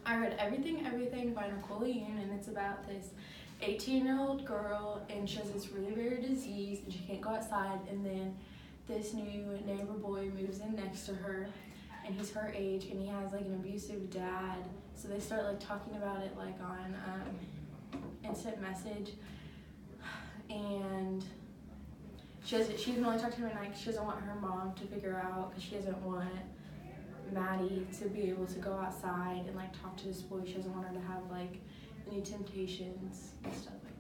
I read Everything by Nicole Yoon, and it's about this 18-year-old girl, and she has this really rare disease, and she can't go outside, and then this new neighbor boy moves in next to her, and he's her age, and he has like an abusive dad, so they start like talking about it like on instant message, and she doesn't only talk to him at night 'cause she doesn't want her mom to figure out, because she doesn't want Maddie to be able to go outside and like talk to this boy. She doesn't want her to have like any temptations and stuff like